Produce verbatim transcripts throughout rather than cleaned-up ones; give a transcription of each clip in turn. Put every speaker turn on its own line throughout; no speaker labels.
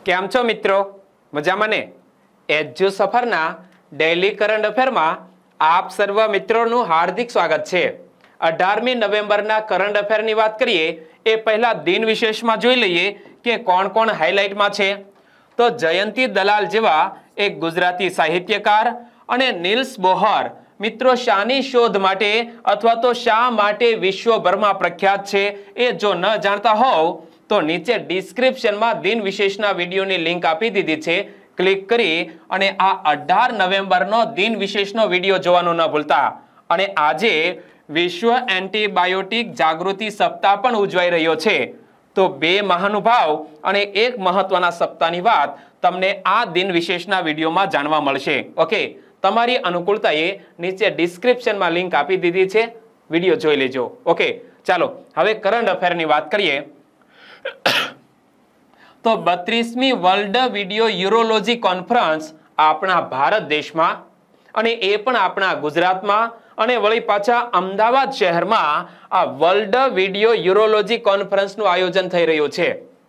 કેમ છો મિત્રો? મજામાં ને? એજ્યુ સફરના ડેઇલી કરંટ અફેરમાં આપ સર્વ મિત્રોનું હાર્દિક સ્વાગત છે। અઢારમી નવેમ્બરના કરંટ અફેરની વાત કરીએ એ પહેલા દિન વિશેષમાં જોઈ લઈએ કે કોણ કોણ હાઇલાઇટમાં છે। તો જયંતી દલાલ જેવા એક ગુજરાતી સાહિત્યકાર અને નિલ્સ બોહર મિત્રો શાની શોધ માટે અથવા તો શા માટે વિશ્વભરમાં પ્રખ્યાત છે એ જો ન જાણતા હોવ તો નીચે ડિસ્ક્રિપ્શનમાં દિન વિશેષના વિડીયોની લિંક આપી દીધી છે। ક્લિક કરી અને આ અઢાર નવેમ્બરનો દિન વિશેષનો વિડીયો જોવાનું ન ભૂલતા। અને આજે વિશ્વ એન્ટીબાયોટિક જાગૃતિ સપ્તાહ પણ ઉજવાઈ રહ્યો છે। તો બે મહાનુભાવ અને એક મહત્વના સપ્તાહની વાત તમને આ દિન વિશેષના વિડીયોમાં જાણવા મળશે। ઓકે, તમારી અનુકૂળતાએ નીચે ડિસ્ક્રિપ્શનમાં લિંક આપી દીધી છે, વિડીયો જોઈ લેજો। ઓકે, ચાલો હવે કરંટ અફેરની વાત કરીએ। તો બત્રીસમી વર્લ્ડ વિડિયો યુરોલોજી કોન્ફરન્સ આપણા ભારત દેશમાં અને એ પણ આપણા ગુજરાતમાં અને વળી પાછા અમદાવાદ શહેરમાં આ વર્લ્ડ વિડિયો યુરોલોજી કોન્ફરન્સનું આયોજન થઈ રહ્યું છે।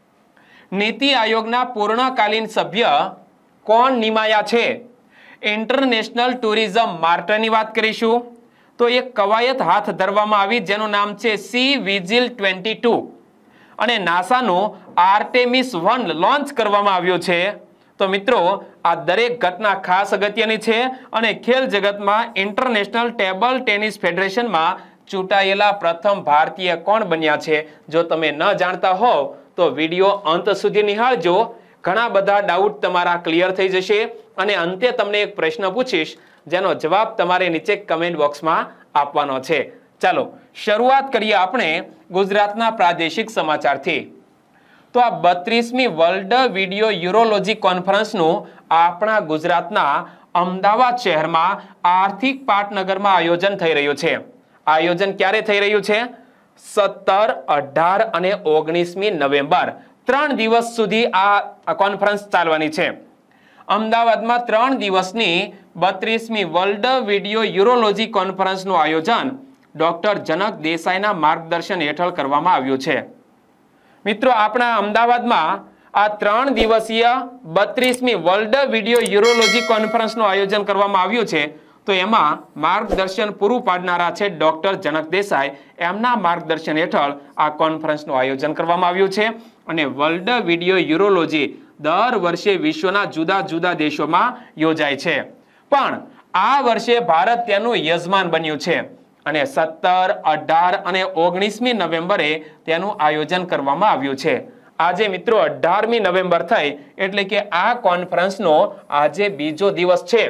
નીતિ આયોગના પૂર્ણકાલીન સભ્ય કોણ નિમાયા છે? ઇન્ટરનેશનલ ટુરિઝમ માર્ટની વાત કરીશું। તો એક કવાયત હાથ ધરવામાં આવી જેનું નામ છે સી વિજિલ ટ્વેન્ટી ટુ અને નાસાનું આર્ટેમિસ વન લોન્ચ કરવામાં આવ્યું છે। તો મિત્રો આ દરેક ઘટના ખાસ અગત્યની છે અને ખેલ જગતમાં ઇન્ટરનેશનલ ટેબલ ટેનિસ ફેડરેશનમાં ચૂંટાયેલા પ્રથમ ભારતીય કોણ બન્યા છે? જો તમે ન જાણતા હોવ તો વિડીયો અંત સુધી નિહાળજો, ઘણા બધા ડાઉટ તમારા ક્લિયર થઈ જશે અને અંતે તમને એક પ્રશ્ન પૂછીશ જેનો જવાબ તમારે નીચે કમેન્ટ બોક્સમાં આપવાનો છે। ચાલો શરૂઆત કરીએ આપણે ગુજરાતના પ્રાદેશિક સમાચારથી। તો આ બત્રીસમી વર્લ્ડ વિડિયો યુરોલોજી કોન્ફરન્સનું આપણા ગુજરાતના અમદાવાદ શહેરમાં આર્થિક પાટનગરમાં આયોજન થઈ રહ્યું છે। આયોજન ક્યારે થઈ રહ્યું છે? સત્તર, અઢાર અને ઓગણીસમી નવેમ્બર ત્રણ દિવસ સુધી આ કોન્ફરન્સ ચાલવાની છે। અમદાવાદમાં ત્રણ દિવસની બત્રીસમી વર્લ્ડ વિડિયો યુરોલોજી કોન્ફરન્સનું આયોજન ડોક્ટર જનક દેસાઈના માર્ગદર્શન હેઠળ કરવામાં આવ્યું છે। મિત્રો આપણા અમદાવાદમાં આ ત્રણ દિવસીય બત્રીસમી વર્લ્ડ વિડિયો યુરોલોજી કોન્ફરન્સનું આયોજન કરવામાં આવ્યું છે। તો એમાં માર્ગદર્શન પૂરું પાડનારા છે ડોક્ટર જનક દેસાઈ, એમના માર્ગદર્શન હેઠળ આ કોન્ફરન્સનું આયોજન કરવામાં આવ્યું છે। અને વર્લ્ડ વિડિયો યુરોલોજી દર વર્ષે વિશ્વના જુદા જુદા દેશોમાં યોજાય છે, પણ આ વર્ષે ભારત તેનું યજમાન બન્યું છે અને સત્તર, અઢાર અને ઓગણીસમી નવેમ્બરે તેનું આયોજન કરવામાં આવ્યું છે। આજે મિત્રો અઢારમી નવેમ્બર થઈ એટલે કે આ કોન્ફરન્સનો આજે બીજો દિવસ છે।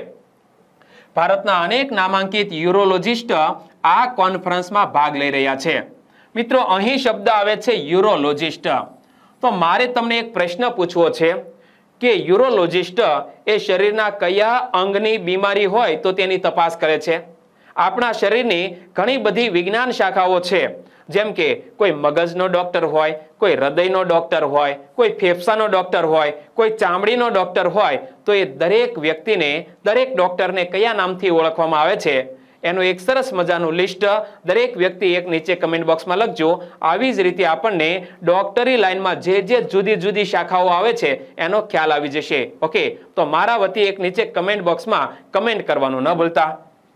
ભારતના અનેક નામાંકિત યુરોલોજિસ્ટ આ કોન્ફરન્સમાં ભાગ લઈ રહ્યા છે। મિત્રો અહીં શબ્દ આવે છે યુરોલોજિસ્ટ। તો મારે તમને એક પ્રશ્ન પૂછવો છે કે યુરોલોજિસ્ટ એ શરીરના કયા અંગની બીમારી હોય તો તેની તપાસ કરે છે? આપણા શરીરની ઘણી બધી વિજ્ઞાન શાખાઓ છે, જેમ કે કોઈ મગજનો ડોક્ટર હોય, કોઈ હૃદયનો ડોક્ટર હોય, કોઈ ફેફસાનો ડોક્ટર હોય, કોઈ ચામડીનો ડોક્ટર હોય, તો એ દરેક વ્યક્તિને, દરેક ડોક્ટરને કયા નામથી ઓળખવામાં આવે છે એનું એક સરસ મજાનું લિસ્ટ દરેક વ્યક્તિ એક નીચે કમેન્ટ બોક્સમાં લખજો। આવી જ રીતે આપણને ડોક્ટરી લાઈનમાં જે જે જુદી જુદી શાખાઓ આવે છે એનો ખ્યાલ આવી જશે। ઓકે, તો મારા વતી એક નીચે કમેન્ટ બોક્સમાં કમેન્ટ કરવાનું ન ભૂલતા।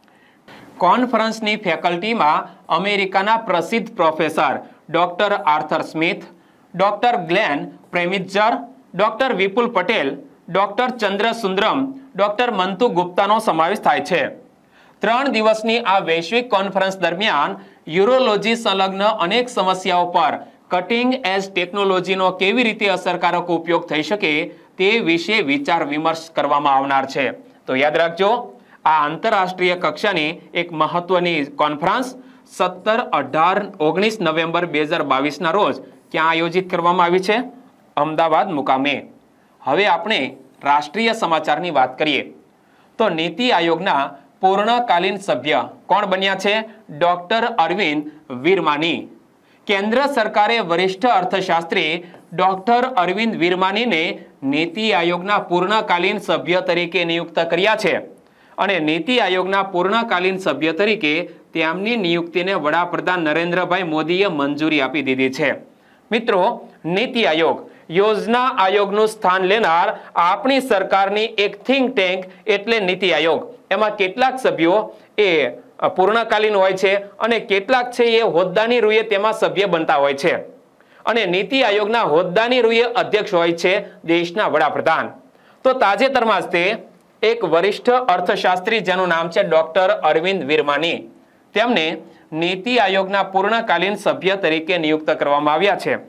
કોન્ફરન્સની ફેકલ્ટીમાં અમેરિકાના પ્રસિદ્ધ professor doctor Arthur Smith, doctor Glenn Preminger, doctor Vipul Patel, doctor Chandra Sundaram, doctor મંતુ ગુપ્તાનો સમાવેશ થાય છે। ત્રણ દિવસની આ વૈશ્વિક કોન્ફરન્સ દરમિયાન યુરોલોજી સંલગ્ન અનેક સમસ્યાઓ પર કટિંગ એજ ટેકનોલોજીનો કેવી રીતે અસરકારક ઉપયોગ થઈ શકે તે વિશે વિચાર વિમર્શ કરવામાં આવનાર છે। તો યાદ રાખજો, આ આંતરરાષ્ટ્રીય કક્ષાની એક મહત્વની કોન્ફરન્સ સત્તર, અઢાર, ઓગણીસ નવેમ્બર બે હજાર બાવીસના રોજ ક્યાં આયોજિત કરવામાં આવી છે? અમદાવાદ મુકામે। હવે આપણે રાષ્ટ્રીય સમાચારની વાત કરીએ તો નીતિ આયોગના પૂર્ણકાલીન સભ્ય કોણ બન્યા છે? ડોક્ટર અરવિંદ વીરમાની। કેન્દ્ર સરકારે વરિષ્ઠ અર્થશાસ્ત્રી ડોક્ટર અરવિંદ વીરમાનીને નીતિ આયોગના પૂર્ણકાલીન સભ્ય તરીકે નિયુક્ત કર્યા છે અને નીતિ આયોગના પૂર્ણકાલીન સભ્ય તરીકે તેમની નિયુક્તિને વડાપ્રધાન નરેન્દ્રભાઈ મોદીએ મંજૂરી આપી દીધી છે। મિત્રો નીતિ આયોગ યોજના આયોગનું સ્થાન લેનાર આપણી સરકારની એક થિંક ટેન્ક એટલે નીતિ આયોગ. એમાં કેટલાક સભ્યો એ પૂર્ણકાલીન હોય છે અને કેટલાક છે એ હોદ્દાની રૂએ તેમાં સભ્ય બનતા હોય છે. અને નીતિ આયોગના હોદ્દાની રૂએ અધ્યક્ષ હોય છે દેશના વડાપ્રધાન. તો તાજેતરમાં જ તે એક વરિષ્ઠ અર્થશાસ્ત્રી જેનું નામ છે ડોક્ટર અરવિંદ વિરમાની, તેમને નીતિ આયોગના પૂર્ણકાલીન સભ્ય તરીકે નિયુક્ત કરવામાં આવ્યા છે.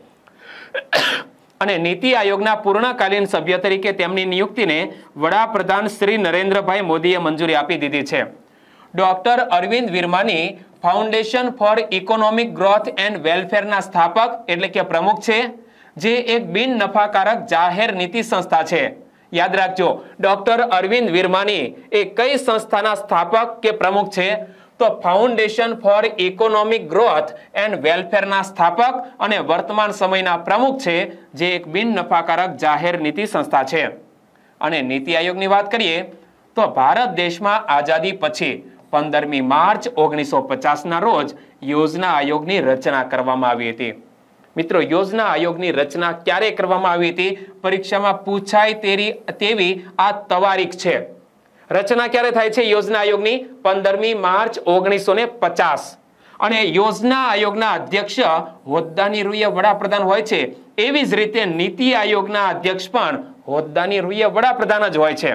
અને નીતિ આયોગના પૂર્ણકાલીન સભ્ય તરીકે તેમની નિયુક્તિને વડાપ્રધાન શ્રી નરેન્દ્રભાઈ મોદીએ મંજૂરી આપી દીધી છે. Doctor Arvind Virmani foundation for economic growth and વેલફેરના સ્થાપક એટલે કે પ્રમુખ છે, જે એક બિન નફાકારક જાહેર નીતિ સંસ્થા છે. યાદ રાખજો, ડોક્ટર અરવિંદ વિરમાની એ કઈ સંસ્થાના સ્થાપક કે પ્રમુખ છે? તો foundation for economic growth and વેલફેરના સ્થાપક અને વર્તમાન સમયના પ્રમુખ છે, જે એક બિન નફાકારક જાહેર નીતિ સંસ્થા છે. અને નીતિ આયોગની વાત કરીએ તો ભારત દેશમાં આઝાદી પછી પંદરમી માર્ચ ઓગણીસો પચાસ ના રોજ યોજના આયોગની રચના કરવામાં આવી હતી. મિત્રો, યોજના આયોગની રચના ક્યારે કરવામાં આવી હતી? પરીક્ષામાં પૂછાય તેરી તેવી આ તારીખ છે. રચના ક્યારે થાય છે યોજના આયોગની? પંદરમી માર્ચ ઓગણીસો ને પચાસ. અને યોજના આયોગના અધ્યક્ષ હોદ્દાની રૂએ વડાપ્રધાન હોય છે. એવી જ રીતે નીતિ આયોગના અધ્યક્ષ પણ હોદ્દાની રૂએ વડાપ્રધાન જ હોય છે.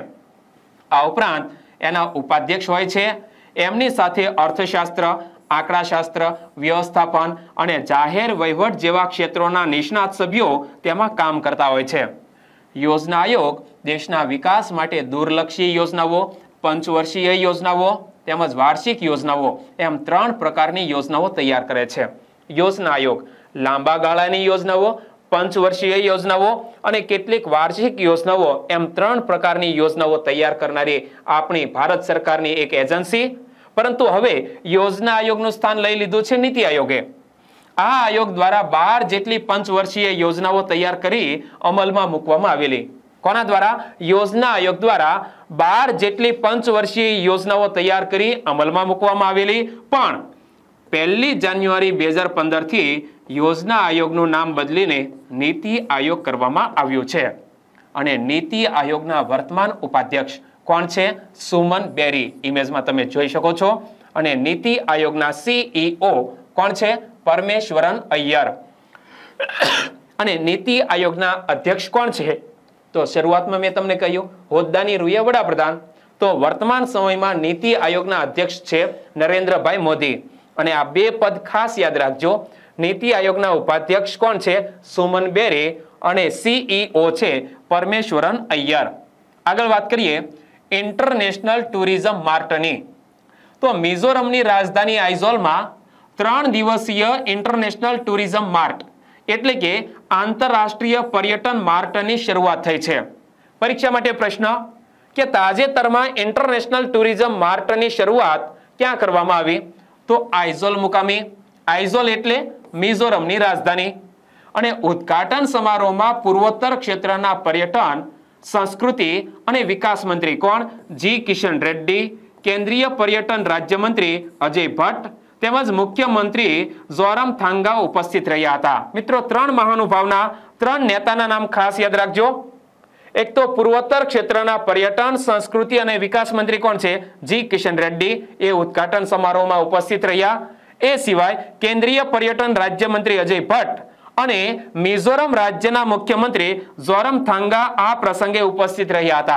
આ ઉપરાંત એના ઉપાધ્યક્ષ હોય છે. એમની સાથે અર્થશાસ્ત્ર, આંકડાશાસ્ત્ર, વ્યવસ્થાપન અને જાહેર વહીવટ જેવા ક્ષેત્રોના નિષ્ણાત સભ્યો તેમાં કામ કરતા હોય છે. યોજના આયોગ દેશના વિકાસ માટે દૂરલક્ષી યોજનાઓ, પંચવર્ષીય યોજનાઓ તેમજ વાર્ષિક યોજનાઓ એમ ત્રણ પ્રકારની યોજનાઓ તૈયાર કરે છે. યોજના આયોગ લાંબા ગાળાની યોજનાઓ, પંચવર્ષીય યોજનાઓ અને કેટલીક વાર્ષિક યોજનાઓ એમ ત્રણ પ્રકારની યોજનાઓ તૈયાર કરનારી આપણી ભારત સરકારની એક એજન્સી. પરંતુ હવે યોજના આયોગનું સ્થાન લઈ લીધું છે નીતિ આયોગે. આ આયોગ દ્વારા બાર જેટલી પંચવર્ષીય યોજનાઓ તૈયાર કરી અમલમાં મૂકવામાં આવેલી. કોના દ્વારા? યોજના આયોગ દ્વારા બાર જેટલી પંચવર્ષીય યોજનાઓ તૈયાર કરી અમલમાં મૂકવામાં આવેલી. પણ પહેલી જાન્યુઆરી બે હજાર પંદર થી યોજના આયોગનું નામ બદલીને નીતિ આયોગ કરવામાં આવ્યું છે. અને નીતિ આયોગના વર્તમાન ઉપાધ્યક્ષ કોણ છે? સુમન બેરી, ઇમેજમાં તમે જોઈ શકો છો. અને નીતિ આયોગના સીઈઓ કોણ છે? પરમેશ્વરન અય્યર. અને નીતિ આયોગના અધ્યક્ષ કોણ છે? તો શરૂઆતમાં મેં તમને કહ્યું હોદ્દાની રૂએ વડાપ્રધાન. તો વર્તમાન સમયમાં નીતિ આયોગના અધ્યક્ષ છે નરેન્દ્રભાઈ મોદી. અને આ બે પદ ખાસ યાદ રાખજો. નીતિ આયોગના ઉપાધ્યક્ષ કોણ છે? સુમન બેરી. અને સીઈઓ છે પરમેશ્વરન અય્યર. આગળ વાત કરીએ ઇન્ટરનેશનલ ટુરિઝમ માર્ટની. તો મિઝોરમની રાજધાની આઇઝોલમાં ત્રણ દિવસીય ઇન્ટરનેશનલ ટુરિઝમ માર્ટ એટલે કે આંતરરાષ્ટ્રીય પર્યટન માર્ટની શરૂઆત થઈ છે. પરીક્ષા માટે પ્રશ્ન કે તાજેતરમાં ઇન્ટરનેશનલ ટુરિઝમ માર્ટની શરૂઆત ક્યાં કરવામાં આવી? તો આઇઝોલ મુકામે. આઇઝોલ એટલે મિઝોરમની રાજધાની. અને ઉદ્ઘાટન સમારોહમાં પૂર્વોત્તર ક્ષેત્રના પર્યટન, સંસ્કૃતિ અને વિકાસ મંત્રી કોણ? જી કિશન રેડ્ડી, કેન્દ્રીય પર્યટન રાજ્યમંત્રી અજય ભટ્ટ તેમજ મુખ્યમંત્રી ઝોરામથાંગા ઉપસ્થિત રહ્યા હતા. મિત્રો, ત્રણ મહાનુભાવના ત્રણ નેતાના નામ ખાસ યાદ રાખજો. એક તો પૂર્વોત્તર ક્ષેત્રના પર્યટન, સંસ્કૃતિ અને વિકાસ મંત્રી કોણ છે? જી કિશન રેડ્ડી, એ ઉદ્ઘાટન સમારોહમાં ઉપસ્થિત રહ્યા. એ સિવાય કેન્દ્રીય પર્યટન રાજ્યમંત્રી અજય ભટ્ટ અને મિઝોરમ રાજ્યના મુખ્યમંત્રી ઝોરામથાંગા આ પ્રસંગે ઉપસ્થિત રહ્યા હતા.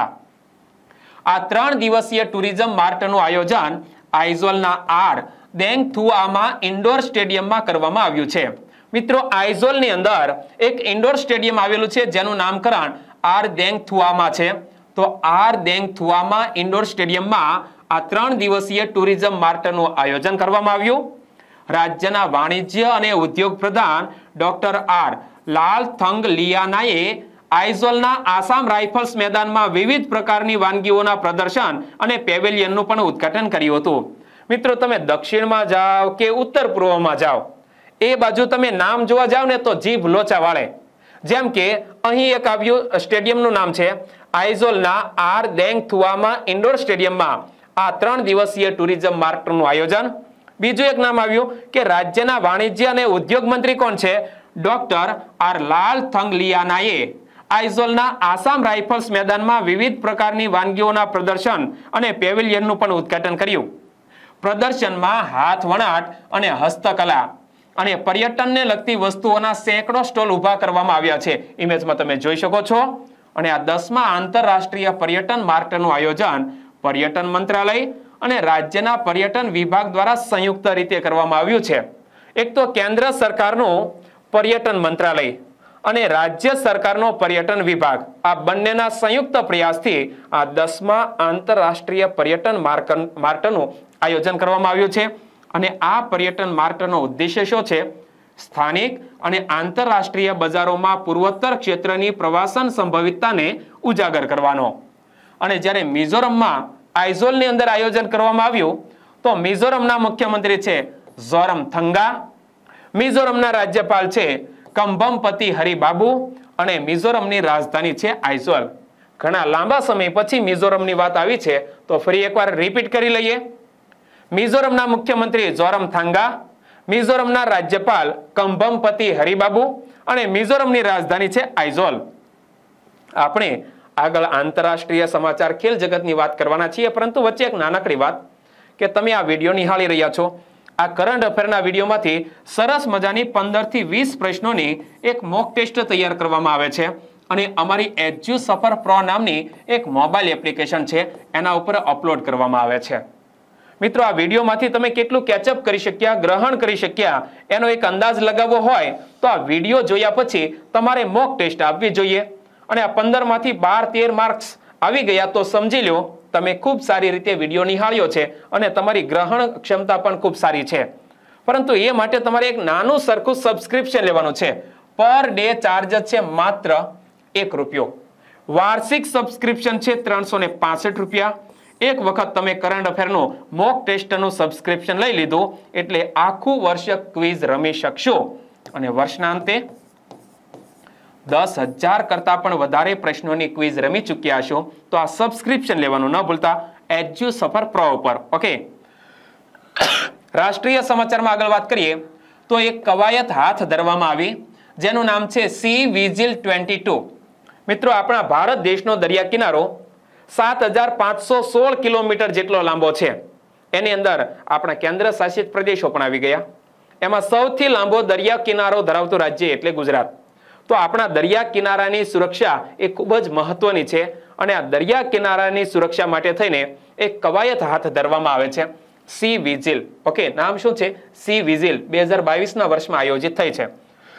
આ ત્રણ દિવસીય ટુરિઝમ માર્ટનું આયોજન આઇઝોલના આર દેંગથુઆમાં ઇન્ડોર સ્ટેડિયમમાં કરવામાં આવ્યું છે. મિત્રો, આઇઝોલની અંદર એક ઇન્ડોર સ્ટેડિયમ આવેલું છે જેનું નામકરણ આર દેંગથુઆમાં છે. તો આર દેંગથુઆમાં ઇન્ડોર સ્ટેડિયમમાં આ ત્રણ દિવસીય ટુરિઝમ માર્ટનું આયોજન કરવામાં આવ્યું. રાજ્યના વાણિજ્ય અને ઉદ્યોગ પ્રધાન ડોક્ટર આર લાલથંગલિયાનાએ આઇઝોલના આસામ રાઇફલ્સ મેદાનમાં વિવિધ પ્રકારની વાનગીઓના પ્રદર્શન અને પેવેલિયનનું પણ ઉદ્ઘાટન કર્યું હતું. મિત્રો, તમે દક્ષિણમાં જાઓ કે ઉત્તર પૂર્વમાં જાઓ, એ બાજુ તમે નામ જોવા જાઓ ને તો જીભ લોચા વાળે. જેમ કે અહીં એક આવ્યું સ્ટેડિયમનું નામ છે આઇઝોલના આર દેંગથુઆમાં ઇન્ડોર સ્ટેડિયમમાં આ ત્રણ દિવસીય ટુરિઝમ માર્ટનું આયોજન. બીજું એક નામ આવ્યું કે રાજ્યના વાણિજ્ય અને ઉદ્યોગ મંત્રી કોણ છે? ડોક્ટર આર લાલ થંગલિયાનાએ આઇઝોલના આસામ રાઇફલ્સ મેદાનમાં વિવિધ પ્રકારની વાનગીઓના પ્રદર્શન અને પેવિલિયનનું પણ ઉદ્ઘાટન કર્યું. પ્રદર્શનમાં હાથ વણાટ અને હસ્તકલા અને પર્યટનને લગતી વસ્તુઓના સેંકડો સ્ટોલ ઊભા કરવામાં આવ્યા છે. ઇમેજમાં તમે જોઈ શકો છો. અને આ દસમા આંતરરાષ્ટ્રીય પર્યટન માર્ટનું આયોજન પર્યટન મંત્રાલય અને રાજ્યના પર્યટન વિભાગ દ્વારા સંયુક્ત રીતે કરવામાં આવ્યું છે. એક તો કેન્દ્ર સરકારનું પર્યટન મંત્રાલય અને રાજ્ય સરકારનો પર્યટન વિભાગ, આ બંનેના સંયુક્ત પ્રયાસથી આ દસમા આંતરરાષ્ટ્રીય પર્યટન માર્ટનું આયોજન કરવામાં આવ્યું છે. અને આ પર્યટન માર્ટનો ઉદ્દેશ્ય શું છે? સ્થાનિક અને આંતરરાષ્ટ્રીય બજારોમાં પૂર્વોત્તર ક્ષેત્રની પ્રવાસન સંભવિતતાને ઉજાગર કરવાનો. અને જ્યારે મિઝોરમમાં આઇઝોલની અંદર આયોજન કરવામાં આવ્યું તો મિઝોરમના મુખ્યમંત્રી છે ઝોરમથંગા, મિઝોરમના રાજ્યપાલ છે કંભમપતિ હરિબાબુ અને મિઝોરમની રાજધાની છે આઇઝોલ. ઘણા લાંબા સમય પછી મિઝોરમની વાત આવી છે તો ફરી એકવાર રિપીટ કરી લઈએ. મિઝોરમના મુખ્યમંત્રી ઝોરમથાંગા, મિઝોરમના રાજ્યપાલ કંભમપતિ હરિબાબુ અને મિઝોરમની રાજધાની છે આઇઝોલ. આપણે આગળ આંતરરાષ્ટ્રીય સમાચાર ખેલ જગતની વાત કરવાના છીએ, પરંતુ વચ્ચે એક નાનકડી વાત કે તમે આ વિડીયો નિહાળી રહ્યા છો. આ કરંટ અફેરના વિડીયોમાંથી સરસ મજાની પંદર થી વીસ પ્રશ્નોની એક મોક ટેસ્ટ તૈયાર કરવામાં આવે છે અને અમારી એજ્યુ સફર પ્રો નામની એક મોબાઈલ એપ્લિકેશન છે એના ઉપર અપલોડ કરવામાં આવે છે. મિત્રો, આ વિડીયોમાંથી તમે કેટલું કેચઅપ કરી શક્યા, ગ્રહણ કરી શક્યા એનો એક અંદાજ લગાવવો હોય તો આ વિડીયો જોયા પછી તમારે મોક ટેસ્ટ આપવી જોઈએ. અને આ પંદર માંથી બાર તેર માર્ક્સ આવી ગયા તો સમજી લો તમે ખૂબ સારી રીતે વિડીયો નિહાળ્યો છે અને તમારી ગ્રહણ ક્ષમતા પણ ખૂબ સારી છે. પરંતુ એ માટે તમારે એક નાનું સરખું સબસ્ક્રિપ્શન લેવાનું છે. પર ડે ચાર્જ છે માત્ર એક રૂપિયો. વાર્ષિક સબસ્ક્રિપ્શન છે ત્રણસો ને પાસઠ રૂપિયા. એક વખત તમે કરંટ અફેરનું મોક ટેસ્ટનું સબસ્ક્રિપ્શન લઈ લીધું એટલે આખું વર્ષ ક્વિઝ રમી શકશો. અને વર્ષના અંતે દસ હજાર કરતા પણ વધારે પ્રશ્નોની ક્વિઝ રમી ચૂક્યા છો તો આ સબસ્ક્રિપ્શન લેવાનું ન ભૂલતા એજ્યુ સફર પ્રો ઉપર. ઓકે, રાષ્ટ્રીય સમાચારમાં આગળ વાત કરીએ તો એક કવાયત હાથ ધરવામાં આવી જેનું નામ છે સી વિજિલ ટ્વેન્ટી ટુ. મિત્રો, આપણા ભારત દેશનો દરિયા કિનારો સાત હજાર પાંચસો સોળ કિલોમીટર જેટલો લાંબો છે. એની અંદર આપણા કેન્દ્ર શાસિત પ્રદેશો પણ આવી ગયા. એમાં સૌથી લાંબો દરિયા કિનારો ધરાવતું રાજ્ય એટલે ગુજરાત. તો આપણા દરિયા કિનારાની સુરક્ષા એ ખૂબ જ મહત્વની છે અને આ દરિયા કિનારાની સુરક્ષા માટે થઈને એક કવાયત હાથ ધરવામાં આવે છે સી વિજિલ. ઓકે, નામ શું છે? C vigil. બે હજાર બાવીસ ના વર્ષમાં આયોજિત થઈ છે.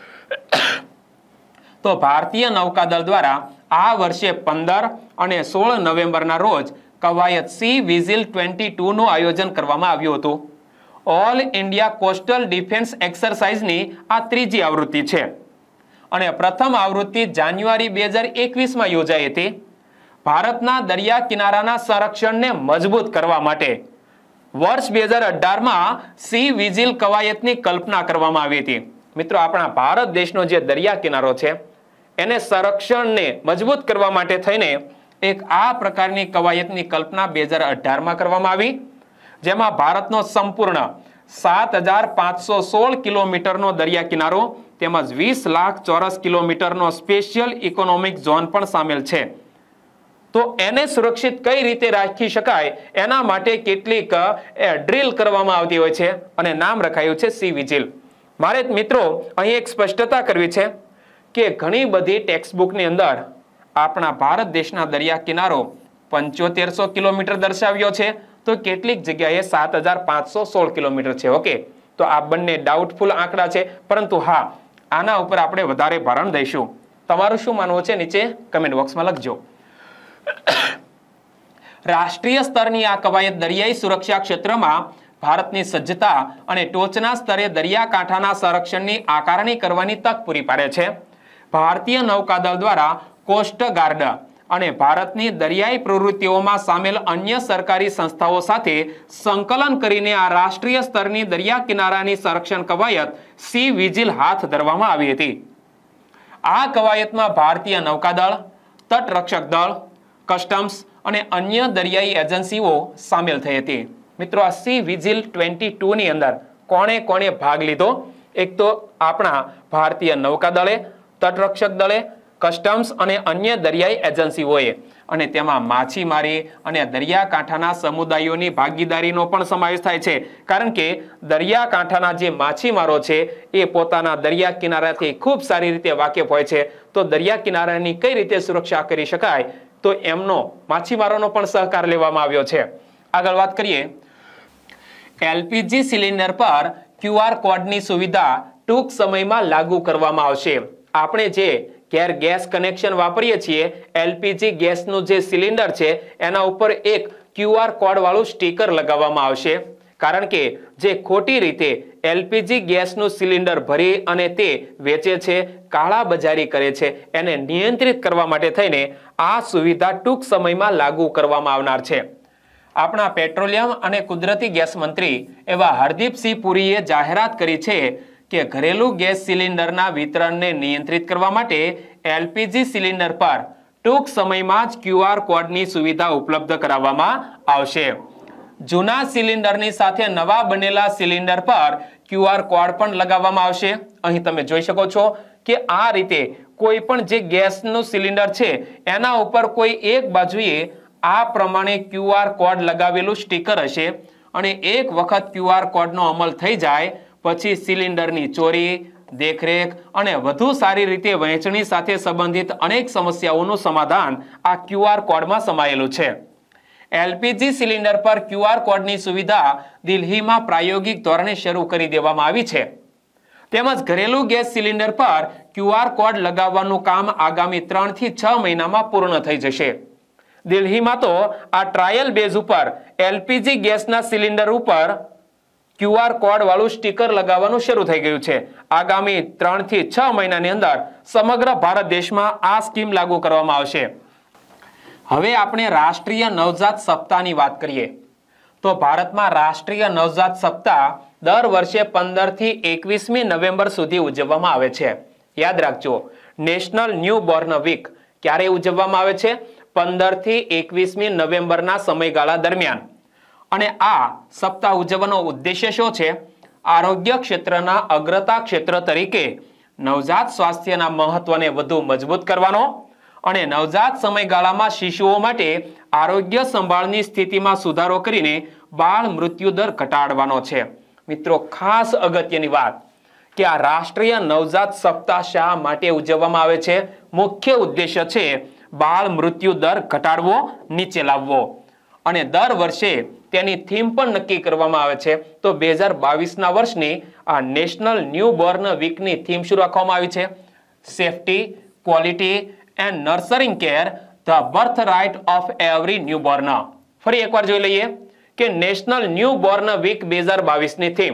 તો ભારતીય નૌકાદળ દ્વારા આ વર્ષે પંદર અને સોળ નવેમ્બરના રોજ કવાયત સી વિજિલ ટ્વેન્ટી ટુ નું આયોજન કરવામાં આવ્યું હતું. ઓલ ઇન્ડિયા કોસ્ટલ ડિફેન્સ એક્સરસાઇઝની આ ત્રીજી આવૃત્તિ છે અને પ્રથમ આવૃત્તિ જાન્યુઆરી બે હજાર એકવીસ માં યોજાઈ હતી. ભારતના દરિયા કિનારાના સંરક્ષણને મજબૂત કરવા માટે વર્ષ બે હજાર અઢાર માં સી વિજિલ કવાયતની કલ્પના કરવામાં આવી હતી. મિત્રો, આપણા ભારત દેશનો જે દરિયા કિનારો છે એને સંરક્ષણને મજબૂત કરવા માટે થઈને એક આ પ્રકારની કવાયતની કલ્પના બે હજાર અઢાર માં કરવામાં આવી, જેમાં ભારતનો સંપૂર્ણ સાત હજાર પાંચસો સોળ કિલોમીટરનો દરિયા કિનારો તેમજ વીસ લાખ ચોરસ કિલોમીટરનો સ્પેશિયલ ઇકોનોમિક ઝોન પણ સામેલ છે. તો એને સુરક્ષિત કઈ રીતે રાખી શકાય એના માટે કેટલીક ડ્રીલ કરવામાં આવતી હોય છે અને નામ રખાયું છે સી વિજિલ. મારે મિત્રો અહીં એક સ્પષ્ટતા કરવી છે કે ઘણી બધી ટેક્સ્ટબુકની અંદર આપણા ભારત દેશના દરિયા કિનારો પંચોતેરસો કિલોમીટર દર્શાવ્યો છે તો કેટલીક જગ્યાએ સાત હજાર પાંચસો સોળ કિલોમીટર છે. ઓકે, તો આ બંને ડાઉટફુલ આંકડા છે, પરંતુ હા, આના ઉપર આપણે વધારે ભારણ દઈશું. તમારું શું માનવું છે નીચે કમેન્ટ બોક્સમાં લખજો. રાષ્ટ્રીય સ્તરની આ કવાયત દરિયાઈ સુરક્ષા ક્ષેત્રમાં ભારતની સજ્જતા અને ટોચના સ્તરે દરિયાકાંઠાના સંરક્ષણની આકારણી કરવાની તક પૂરી પાડે છે. ભારતીય નૌકાદળ દ્વારા કોસ્ટ ગાર્ડ અને ભારતની દરિયાઈ પ્રવૃત્તિઓમાં સામેલ અન્ય સરકારી સંસ્થાઓ સાથે સંકલન કરીને આ રાષ્ટ્રીય સ્તરની દરિયા કિનારાની સંરક્ષણ કવાયત સી વિજિલ હાથ ધરવામાં આવી હતી. આ કવાયતમાં ભારતીય નૌકાદળ, તટરક્ષક દળ, કસ્ટમ્સ અને અન્ય દરિયાઈ એજન્સીઓ સામેલ થઈ હતી. મિત્રો, આ સી વિજિલ ટ્વેન્ટી ટુ ની અંદર કોણે કોણે ભાગ લીધો એક તો આપણા ભારતીય નૌકાદળે, તટરક્ષક દળે, કસ્ટમ્સ અને અન્ય દરિયાઈ એજન્સીઓએ, અને તેમાં માછીમારી અને દરિયાકાંઠાના સમુદાયોની ભાગીદારીનો પણ સમાવેશ થાય છે, કારણ કે દરિયાકાંઠાના જે માછીમારો છે એ પોતાના દરિયા કિનારાથી ખૂબ સારી રીતે વાકેફ હોય છે. તો દરિયા કિનારાની કઈ રીતે સુરક્ષા કરી શકાય, તો એમનો માછીમારોનો પણ સહકાર લેવામાં આવ્યો છે. આગળ વાત કરીએ, એલપીજી સિલિન્ડર પર ક્યુઆર કોડની સુવિધા ટૂંક સમયમાં લાગુ કરવામાં આવશે. આપણે જે ઘેર ગેસ કનેક્શન વાપરીએ છીએ, એલપીજી ગેસનું જે સિલિન્ડર છે એના ઉપર એક ક્યુઆર કોડ વાળું સ્ટીકર લગાવવામાં આવશે, કારણ કે જે ખોટી રીતે એલપીજી ગેસનું સિલિન્ડર ભરી અને તે વેચે છે, કાળા બજારી કરે છે, એને નિયંત્રિત કરવા માટે થઈને આ સુવિધા ટૂંક સમયમાં લાગુ કરવામાં આવનાર છે. આપણા પેટ્રોલિયમ અને કુદરતી ગેસ મંત્રી એવા હરદીપસિંહ પુરીએ જાહેરાત કરી છે કે ઘરેલું ગેસ સિલિન્ડરના વિતરણને નિયંત્રિત કરવા માટે એલપીજી સિલિન્ડર પર ટૂંક સમયમાં જ ક્યુઆર કોડની સુવિધા ઉપલબ્ધ કરાવવામાં આવશે. જૂના સિલિન્ડરની સાથે નવા બનેલા સિલિન્ડર પર ક્યુઆર કોડ પણ લગાવવામાં આવશે. અહીં તમે જોઈ શકો છો કે આ રીતે કોઈ પણ જે ગેસનું સિલિન્ડર છે એના ઉપર કોઈ એક બાજુએ આ પ્રમાણે ક્યુઆર કોડ લગાવેલું સ્ટીકર હશે, અને એક વખત ક્યુઆર કોડનો અમલ થઈ જાય પછી સિલિન્ડરની ચોરી, દેખરેખ અને વધુ સારી રીતે વહેંચણી સાથે સંબંધિત અનેક સમસ્યાઓનું સમાધાન આ ક્યુઆર કોડમાં સમાયેલું છે. એલપીજી સિલિન્ડર પર ક્યુઆર કોડની સુવિધા દિલ્હીમાં પ્રાયોગિક ધોરણે શરૂ કરી દેવામાં આવી છે. તેમજ ઘરેલું ગેસ સિલિન્ડર પર ક્યુઆર કોડ લગાવવાનું કામ આગામી ત્રણ થી છ મહિનામાં પૂર્ણ થઈ જશે. દિલ્હીમાં તો આ ટ્રાયલ બેઝ ઉપર એલપીજી ગેસના સિલિન્ડર ઉપર ક્યુઆર કોડ વાળું સ્ટીકર લગાવવાનું શરૂ થઈ ગયું છે. આગામી ત્રણ થી છ મહિનાની અંદર સમગ્ર ભારત દેશમાં આ સ્કીમ લાગુ કરવામાં આવશે. હવે આપણે રાષ્ટ્રીય નવજાત સપ્તાહની વાત કરીએ તો ભારતમાં રાષ્ટ્રીય નવજાત સપ્તાહ દર વર્ષે પંદર થી એકવીસમી નવેમ્બર સુધી ઉજવવામાં આવે છે. યાદ રાખજો, નેશનલ ન્યૂ બોર્ન વીક ક્યારે ઉજવવામાં આવે છે? પંદર થી એકવીસમી નવેમ્બરના સમયગાળા દરમિયાન. અને આ સપ્તાહ ઉજવવાનો ઉદ્દેશ્ય શું છે? આરોગ્ય ક્ષેત્રના અગ્રતા ક્ષેત્ર તરીકે નવજાત સ્વાસ્થ્યના મહત્વને વધુ મજબૂત કરવાનો અને નવજાત સમયગાળામાં શિશુઓ માટે આરોગ્ય સંભાળની સ્થિતિમાં સુધારો કરીને બાળ મૃત્યુ દર ઘટાડવાનો છે. મિત્રો, ખાસ અગત્યની વાત કે આ રાષ્ટ્રીય નવજાત સપ્તાહ શા માટે ઉજવવામાં આવે છે? મુખ્ય ઉદ્દેશ્ય છે બાળ મૃત્યુ દર ઘટાડવો, નીચે લાવવો. અને દર વર્ષે તેની થીમ પણ નક્કી કરવામાં આવે છે. તો બે હજાર બાવીસના વર્ષની આ નેશનલ ન્યૂ બોર્ન વીકની થીમ શું રાખવામાં આવી છે? Safety, quality and nurturing care, the birth right of every new born. ફરી એકવાર જોઈ લઈએ કે નેશનલ ન્યૂ બોર્ન વીક બે હજાર બાવીસની theme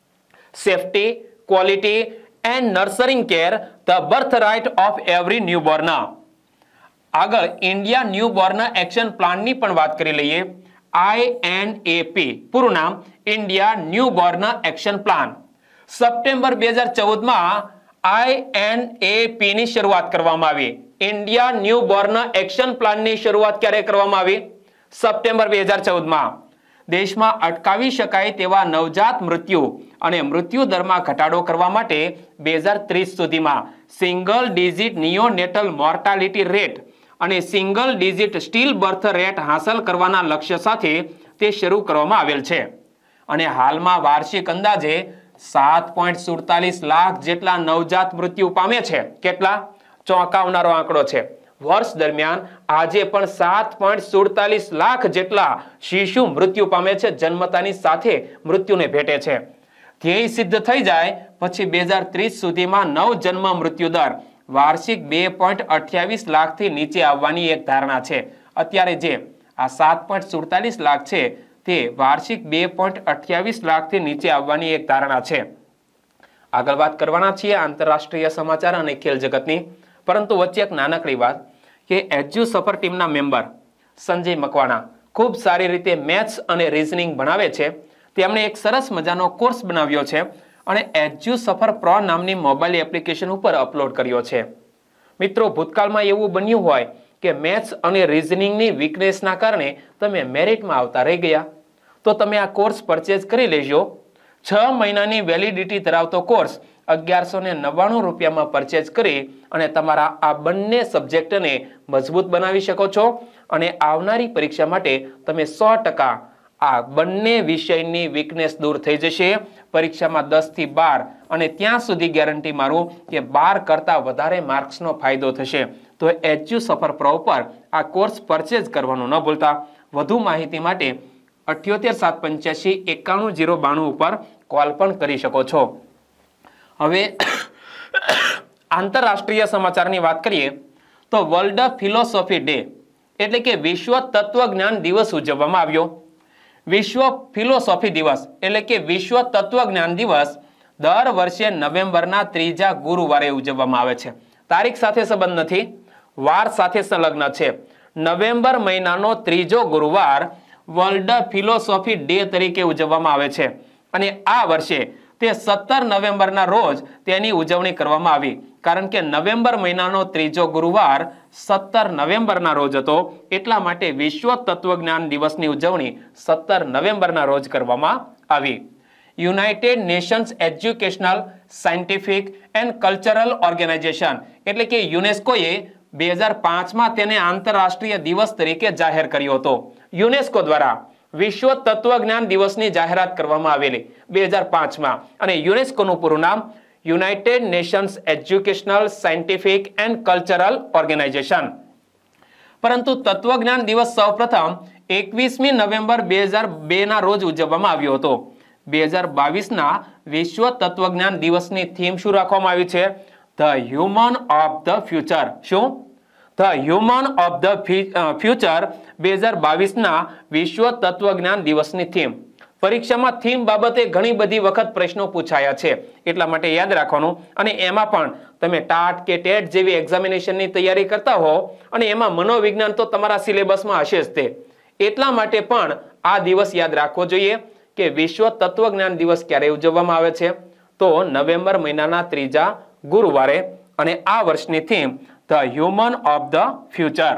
safety, quality and nurturing care, the birth right of every new born. આગળ ઇન્ડિયા ન્યૂ બોર્ન એક્શન પ્લાનની પણ વાત કરી લઈએ. આઈ એન એ પી પૂરું નામ India new born action plan. September બે હજાર ચૌદ માં આઈ એન એ પી ની શરૂઆત કરવામાં આવી. ઇન્ડિયા ન્યૂ બોર્ન એક્શન પ્લાનની શરૂઆત ક્યારે કરવામાં આવી? સપ્ટેમ્બર બે હજાર ચૌદ માં. દેશમાં અટકાવી શકાય તેવા નવજાત મૃત્યુ અને મૃત્યુ દરમાં ઘટાડો કરવા માટે બે હજાર ત્રીસ સુધીમાં single digit neonatal mortality rate અને single digit still birth rate હાંસલ કરવાના લક્ષ્ય સાથે તે શરૂ કરવામાં આવેલ છે. અને હાલમાં વાર્ષિક અંદાજે સાત પોઈન્ટ સુડતાલીસ લાખ જેટલા નવજાત મૃત્યુ પામે છે. કેટલા? ચોંકાવનારો આંકડો છે. વર્ષ દરમિયાન આજે પણ સાત પોઈન્ટ સુડતાલીસ લાખ જેટલા શિશુ મૃત્યુ પામે છે, જન્મતાની સાથે મૃત્યુને ભેટે છે. ધ્યેય સિદ્ધ થઈ જાય પછી બે હજાર ત્રીસ સુધીમાં નવ જન્મ મૃત્યુ દર વાર્ષિક બે પોઈન્ટ અઠ્યાવીસ લાખથી નીચે આવવાની એક ધારણા છે. અત્યારે જે આ સાત પોઈન્ટ સુડતાલીસ લાખ છે તે વાર્ષિક બે પોઈન્ટ અઠ્યાવીસ લાખથી નીચે આવવાની એક ધારણા છે. આગળ વાત કરવાના છીએ આંતરરાષ્ટ્રીય સમાચાર અને ખેલ જગતની, પરંતુ વચ્ચે એક નાનકડી વાત કે એજ્યુ સફર ટીમના મેમ્બર સંજય મકવાણા ખૂબ સારી રીતે મેથ્સ અને રીઝનિંગ ભણાવે છે. તેમણે એક સરસ મજાનો કોર્સ બનાવ્યો છે અને એજ્યુ સફર પ્રો નામની મોબાઈલ એપ્લિકેશન ઉપર અપલોડ કર્યો છે. મિત્રો, ભૂતકાળમાં એવું બન્યું હોય કે મેથ્સ અને રીઝનિંગની વીકનેસના કારણે તમે મેરિટમાં આવતા રહી ગયા, તો તમે આ કોર્સ પરચેઝ કરી લેજો. છ મહિનાની વેલિડિટી ધરાવતો કોર્સ અગિયારસો ને નવ્વાણું રૂપિયામાં પરચેઝ કરી અને તમારા આ બંને સબ્જેક્ટને મજબૂત બનાવી શકો છો અને આવનારી પરીક્ષા માટે તમે સો ટકા આ બંને વિષયની વીકનેસ દૂર થઈ જશે. પરીક્ષામાં દસ થી બાર અને ત્યાં સુધી ગેરંટી મારું કે બાર કરતાં વધારે માર્ક્સનો ફાયદો થશે. તો એજ્યુ સફર પ્રો પર આ કોર્સ પરચેઝ કરવાનું ન ભૂલતા. વધુ માહિતી માટે અઠ્યોતેર સાત પંચ્યાસી એકાણું જીરો બાણું ઉપર કોલ પણ કરી શકો છો. હવે આંતરરાષ્ટ્રીય સમાચારની વાત કરીએ તો વર્લ્ડ ફિલોસોફી ડે એટલે કે વિશ્વ તત્વજ્ઞાન દિવસ ઉજવવામાં આવ્યો. વિશ્વ ફિલોસોફી દિવસ એટલે કે વિશ્વ તત્વજ્ઞાન દિવસ દર વર્ષે નવેમ્બરના ત્રીજા ગુરુવારે ઉજવવામાં આવે છે. તારીખ સાથે સંબંધ નથી, વાર સાથે સંલગ્ન છે. નવેમ્બર મહિનાનો ત્રીજો ગુરુવાર વર્લ્ડ ફિલોસોફી ડે તરીકે ઉજવવામાં આવે છે અને આ વર્ષે તે સત્તર નવેમ્બરના રોજ તેની ઉજવણી કરવામાં આવી, કારણ કે નવેમ્બર મહિનાનો ત્રીજો ગુરુવાર સત્તર નવેમ્બરના રોજ હતો. એટલા માટે વિશ્વ તત્વજ્ઞાન દિવસની ઉજવણી સત્તર નવેમ્બરના રોજ કરવામાં આવી. United Nations Educational Scientific and Cultural Organization એટલે કે યુનેસ્કોએ બે હજાર પાંચમાં તેને આંતરરાષ્ટ્રીય દિવસ તરીકે જાહેર કર્યો હતો. યુનેસ્કો દ્વારા વિશ્વ તત્વજ્ઞાન દિવસની જાહેરાત કરવામાં આવેલી બે હજાર પાંચમાં અને યુનેસ્કોનું પૂરું નામ United Nations Educational Scientific and Cultural Organization. પરંતુ તત્વજ્ઞાન દિવસ સૌપ્રથમ એકવીસમી નવેમ્બર બે હજાર બે ના રોજ ઉજવવામાં આવ્યો હતો. બે હજાર બાવીસના વિશ્વ તત્વજ્ઞાન દિવસની થીમ શું રાખવામાં આવી છે? The human of the future. શું? The human of the future બે હજાર બાવીસના વિશ્વ તત્વજ્ઞાન દિવસની થીમ. પરીક્ષામાં થીમ બાબતે ઘણી બધી વખત પ્રશ્નો પૂછાયા છે, એટલા માટે યાદ રાખવાનું. અને એમાં પણ તમે ટાટ કે ટેટ જેવી એક્ઝામિનેશનની તૈયારી કરતા હો અને એમાં મનોવિજ્ઞાન તો તમારા સિલેબસમાં હશે જ તે, એટલા માટે પણ આ દિવસ યાદ રાખવો જોઈએ કે વિશ્વ તત્વજ્ઞાન દિવસ ક્યારે ઉજવવામાં આવે છે? તો નવેમ્બર મહિનાના ત્રીજા ગુરુવારે અને આ વર્ષની theme the human of the future.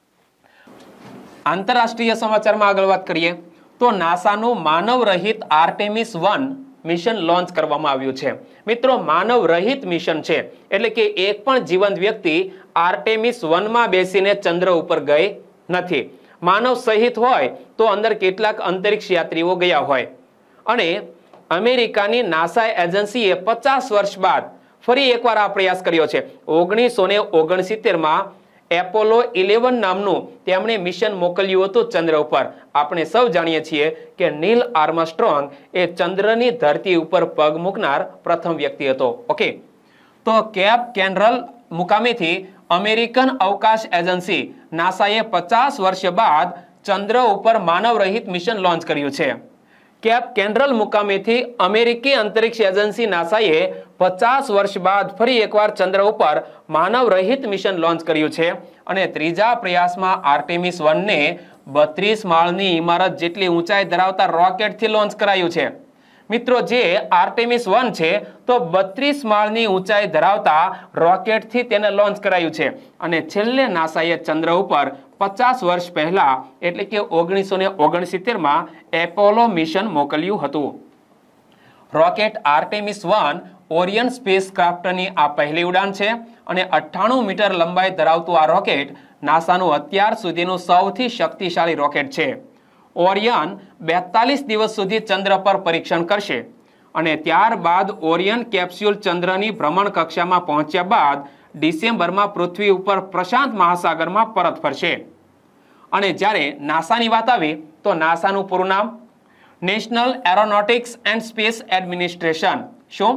આંતરરાષ્ટ્રીય સમાચારમાં આગળ વાત કરીએ તો નાસાનું માનવ રહિત આર્ટેમિસ વન મિશન લોન્ચ કરવામાં આવ્યું છે. મિત્રો, માનવ રહિત મિશન છે એટલે કે એક પણ જીવંત વ્યક્તિ આર્ટેમિસ વનમાં બેસીને ચંદ્ર ઉપર ગઈ નથી. માનવ સહિત હોય તો અંદર કેટલાક અંતરિક્ષ યાત્રીઓ ગયા હોય. અને અમેરિકાની નાસા એજન્સીએ પચાસ વર્ષ બાદ ફરી એકવાર આ પ્રયાસ કર્યો છે. ઓગણીસો ને ઓગણસિત્તેર માં એપોલો ઇલેવન નામનું તેમણે મિશન મોકલ્યું હતું ચંદ્ર ઉપર. આપણે સૌ જાણીએ છીએ કે નીલ આર્મસ્ટ્રોંગ એ ચંદ્રની ધરતી ઉપર પગ મૂકનાર પ્રથમ વ્યક્તિ હતો. ઓકે, તો કેપ કેન્ડરલ મુકામેથી અમેરિકન અવકાશ એજન્સી નાસાએ પચાસ વર્ષ બાદ ચંદ્ર ઉપર માનવ રહિત મિશન લોન્ચ કર્યું છે. કેપ કેન્ડરલ મુકામેથી અમેરિકી અંતરિક્ષ એજન્સી નાસાએ પચાસ વર્ષ બાદ ફરી એકવાર ચંદ્ર ઉપર માનવ રહિત મિશન લોન્ચ કર્યું છે અને ત્રીજા પ્રયાસમાં આર્ટેમિસ વન ને બત્રીસ માળની ઇમારત જેટલી ઊંચાઈ ધરાવતા રોકેટથી લોન્ચ કરાયું છે. મિત્રો, જે આર્ટેમિસ વન છે તો બત્રીસ માળની ઊંચાઈ ધરાવતા રોકેટથી તેને લોન્ચ કરાયું છે અને છેલ્લે નાસાએ ચંદ્ર ઉપર પચાસ વર્ષ પહેલા એટલે કે ઓગણીસો ને ઓગણસિત્તેર માં એપોલો મિશન મોકલ્યું હતું. Rocket Artemis one Orion space ક્રાફ્ટની આ પહેલી ઉડાન છે અને અઠ્ઠાણું મીટર લંબાઈ ધરાવતું આ રોકેટ નાસાનું અત્યાર સુધીનું સૌથી શક્તિશાળી રોકેટ છે. ઓરિયન બેતાલીસ દિવસ સુધી ચંદ્ર પર પરીક્ષણ કરશે અને ત્યારબાદ ઓરિયન કેપ્સ્યુલ ચંદ્રની ભ્રમણ કક્ષામાં પહોંચ્યા બાદ ડિસેમ્બરમાં પૃથ્વી ઉપર પ્રશાંત મહાસાગરમાં પરત ફરશે. અને જ્યારે નાસાની વાત આવી તો નાસાનું પૂરું નામ National Aeronautics and Space Administration. શું?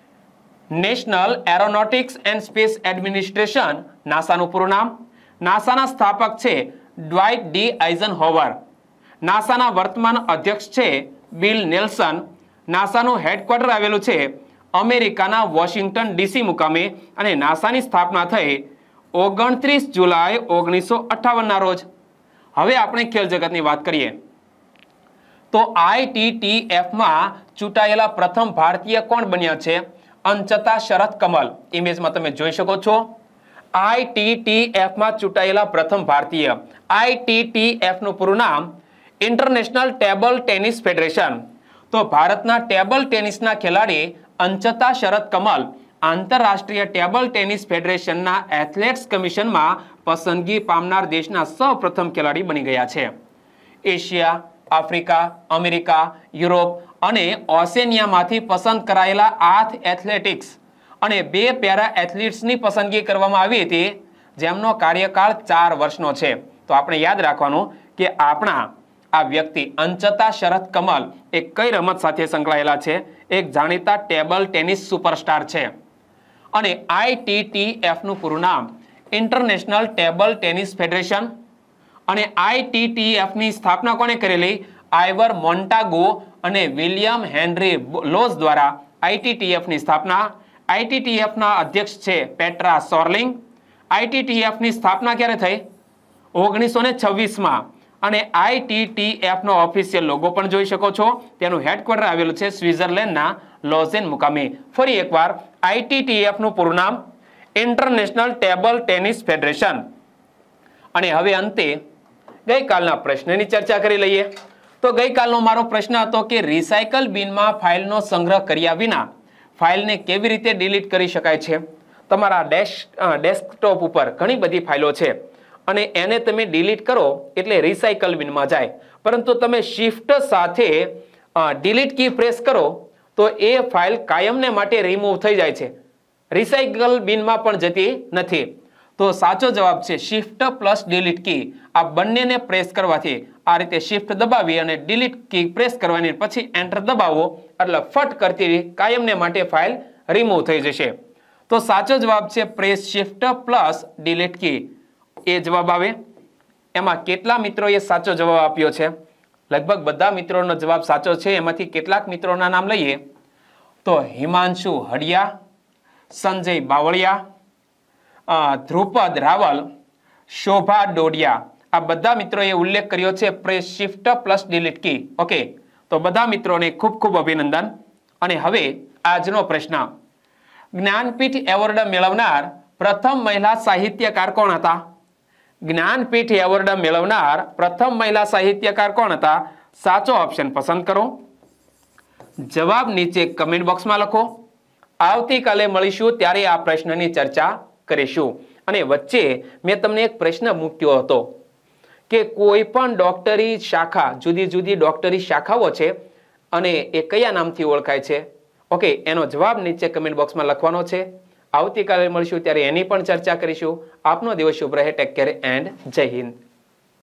National Aeronautics and Space Administration નાસાનું પૂરું નામ. નાસાના સ્થાપક છે ડ્વાઇટ ડી આઇઝનહોવર. નાસાના વર્તમાન અધ્યક્ષ છે બિલ નેલ્સન. નાસાનું હેડક્વાર્ટર આવેલું છે અમેરિકાના વોશિંગ્ટન ડીસી મુકામે અને નાસાની સ્થાપના થઈ ઓગણત્રીસ જુલાઈ ઓગણીસો અઠ્ઠાવન ના રોજ. હવે આપણે ખેલ જગતની વાત કરીએ તો આઈટીટીએફમાં ચૂંટાયેલા પ્રથમ ભારતીય કોણ બન્યા છે? અંચતા શરત કમલ. ઇમેજમાં તમે જોઈ શકો છો. આઈટીટીએફમાં ચૂંટાયેલા પ્રથમ ભારતીય. આઈટીટીએફનું પૂરું નામ ઇન્ટરનેશનલ ટેબલ ટેનિસ ફેડરેશન. તો ભારતના ટેબલ ટેનિસના ખેલાડી અંચતા શરદ કમલ આંતરરાષ્ટ્રીય ટેબલ ટેનિસ ફેડરેશનના એથ્લેટ્સ કમિશનમાં પસંદગી પામનાર દેશના સૌપ્રથમ ખેલાડી બની ગયા છે. એશિયા, આફ્રિકા, અમેરિકા, યુરોપ અને ઓસેનિયામાંથી પસંદ કરાયેલા આઠ એથ્લેટિક્સ અને બે પેરા એથ્લીટ્સની પસંદગી કરવામાં આવી હતી, જેમનો કાર્યકાળ ચાર વર્ષનો છે. તો આપણે યાદ રાખવાનું કે આપણા આ વ્યક્તિ અંચતા શરદ કમલ એ કઈ રમત સાથે સંકળાયેલા છે? એક જાણીતા ટેબલ ટેનિસ સુપરસ્ટાર છે. અને આઈટીટીએફ નું પૂરું નામ ઇન્ટરનેશનલ ટેબલ ટેનિસ ફેડરેશન. અને આઈટીટીએફ ની સ્થાપના કોણે કરેલી? આઇવર મોન્ટાગો અને વિલિયમ હેનરી લોઝ દ્વારા આઈટીટીએફ ની સ્થાપના. આઈટીટીએફ ના અધ્યક્ષ છે પેટ્રા સોર્લિંગ. આઈટીટીએફ ની સ્થાપના ક્યારે થઈ? ઓગણીસો ને છવ્વીસ માં. અને આઈટીટીએફ નો ઓફિશિયલ લોગો પણ જોઈ શકો છો. તેનું હેડક્વાર્ટર આવેલું છે સ્વિટ્ઝરલેન્ડના લોઝેન મુકામે. ફરી એકવાર આઈટીટીએફ નું પૂરું નામ ઇન્ટરનેશનલ ટેબલ ટેનિસ ફેડરેશન. અને હવે અંતે ગઈકાલના પ્રશ્નની ચર્ચા કરી લઈએ. તો ગઈકાલનો મારો પ્રશ્ન હતો કે રિસાયકલ બિનમાં ફાઇલનો સંગ્રહ કર્યા વિના ફાઇલને કેવી રીતે ડિલીટ કરી શકાય છે? તમારા ડેસ્ક ડેસ્કટોપ ઉપર ઘણી બધી ફાઇલો છે અને એને તમે ડિલીટ કરો એટલે રિસાયકલ બિનમાં જાય, પરંતુ તમે શિફ્ટ સાથે ડિલીટ કી પ્રેસ કરો તો એ ફાઇલ કાયમને માટે રિમૂવ થઈ જાય છે, રિસાયકલ બિનમાં પણ જતી નથી. તો સાચો જવાબ છે શિફ્ટ પ્લસ ડિલીટ કી. આ બંનેને પ્રેસ કરવાથી આ રીતે શિફ્ટ દબાવી અને ડિલીટ કી પ્રેસ કરવાની પછી એન્ટર દબાવો એટલે ફટ કરતી કાયમને માટે ફાઇલ રિમૂવ થઈ જશે. તો સાચો જવાબ છે press shift plus delete key. એ જવાબ આવે. એમાં કેટલા મિત્રોએ સાચો જવાબ આપ્યો છે? લગભગ બધા મિત્રોનો જવાબ સાચો છે. એમાંથી કેટલાક મિત્રોના નામ લઈએ તો હિમાંશુ હડિયા, સંજય બાવળિયા, ધ્રુપદ રાવલ, શોભા ડોડિયા, આ બધા મિત્રોએ ઉલ્લેખ કર્યો છે press shift plus delete key. Okay, તો બધા મિત્રોને ખૂબ ખૂબ અભિનંદન. અને હવે આજનો પ્રશ્ન, જ્ઞાનપીઠ એવોર્ડ મેળવનાર પ્રથમ મહિલા સાહિત્યકાર કોણ હતા? જ્ઞાનપીઠ એવોર્ડ મેળવનાર પ્રથમ મહિલા સાહિત્યકાર કોણ હતા? સાચો ઓપ્શન પસંદ કરો. જવાબ નીચે કમેન્ટ બોક્સમાં લખો. આવતીકાલે મળીશું ત્યારે આ પ્રશ્નની ચર્ચા કરીશું. અને વચ્ચે મેં તમને એક પ્રશ્ન મૂક્યો હતો કે કોઈ પણ ડોક્ટરી શાખા, જુદી જુદી ડોક્ટરી શાખાઓ છે અને એ કયા નામથી ઓળખાય છે? ઓકે, એનો જવાબ નીચે કમેન્ટ બોક્સમાં લખવાનો છે. આવતીકાલે મળીશું ત્યારે એની પણ ચર્ચા કરીશું. આપનો દિવસ શુભ રહે. ટેક કેર એન્ડ જય હિન્દ.